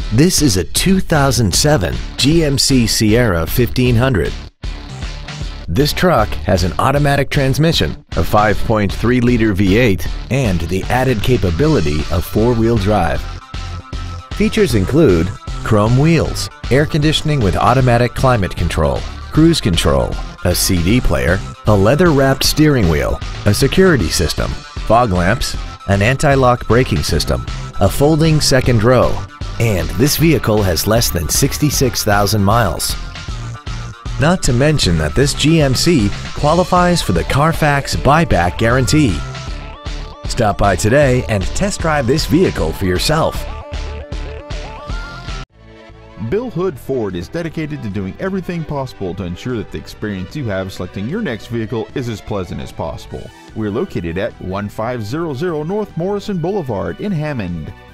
This is a 2007 GMC Sierra 1500. This truck has an automatic transmission, a 5.3-liter V8, and the added capability of four-wheel drive. Features include chrome wheels, air conditioning with automatic climate control, cruise control, a CD player, a leather-wrapped steering wheel, a security system, fog lamps, an anti-lock braking system, a folding second row, and this vehicle has less than 66,000 miles. Not to mention that this GMC qualifies for the Carfax buyback guarantee. Stop by today and test drive this vehicle for yourself. Bill Hood Ford is dedicated to doing everything possible to ensure that the experience you have selecting your next vehicle is as pleasant as possible. We're located at 1500 North Morrison Boulevard in Hammond.